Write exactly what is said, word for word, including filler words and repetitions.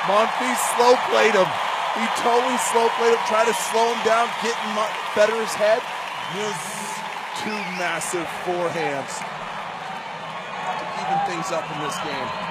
Monfils slow played him. He totally slow played him, tried to slow him down, get in Federer's head. Yes. Two massive forehands to even things up in this game.